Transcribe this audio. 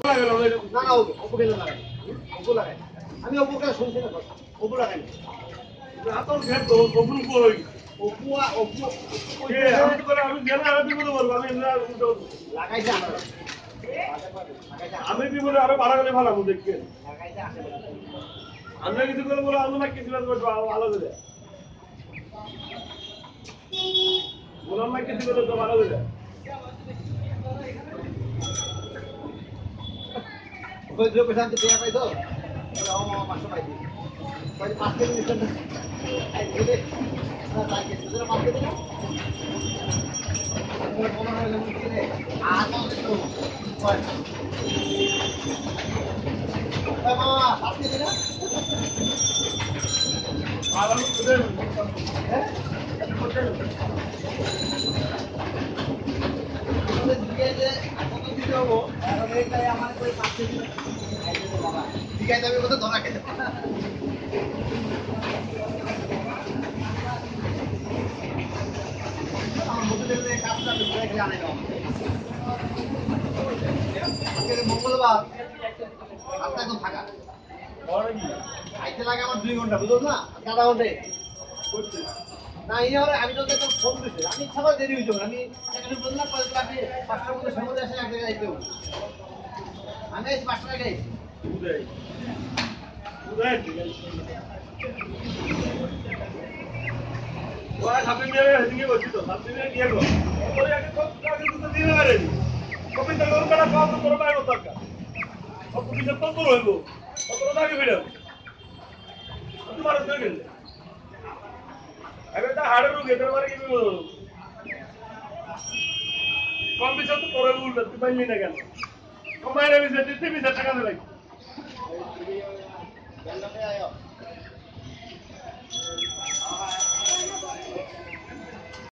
না না ওপো কেন লাগাই ওপো লাগাই আমি ওপো কে শুনছি না কথা ওপো লাগাই আপনার ঘর তো ওপো কই ওপো ওপো কে আমি তো করে আমি গেলে আমি বিপদে পড়ব আমি লাগাইছে আমরা আমি বিপদে আরো ভাড়া করে ভাড়া দেখকে লাগাইছে আসে আমরা কিছু করে বলে আমরা কিছু না করব ভালো করে বললাম না কিছু করে তো ভালো করে ওই যে পেছাতে পেয়া পাইতো ও মামা 500 পাইছি কই 5 কেজি নিছেন এই দিলে না তাই কেজি ধরে 5 কেজি না ওই মনে হয় যেমন কি রে আর মানে তো কই মামা 7 কেজি না ভালো করে হ্যাঁ কত দিতে হবো এখন এইটাই আমার কই 5 কেজি বাবা ঠিক আছে আমি কত ধরা খেতে আমার মধ্যে থেকে কাজটা ব্রেক জানে না আজকে মঙ্গলবার রাস্তা এখন ফাঁকা আইতে লাগে আমার 2 ঘন্টা বুঝছো না আধা ঘন্টায় না ইয়ারে আমি তো একদম ফোন দিছি আমি ইচ্ছা করে দেরি হইতো আমি এখানে বললাম কয়েক আপনি 5টার মধ্যে সময় আসে এক জায়গায় আইতে আমি এই 5টা আগে উদয় উদয় ওরা খাপে নিয়ে হেদিকে বসি তো খাপে নিয়ে গিয়ে গো ওরে আগে তো আগে তো দিনে মারে কপি তো ওর করা কাজ তো করবা না দরকার সব কিছু তো তো হইব কত আগে ভিড় তোমার তো গেল আরে তা হাড়ের রোগ এদের মারে কি বলবো কম বেশি তো করে উল্টা তুই পাইলি না কেন কমাই না বেশি 30 টাকা লাগে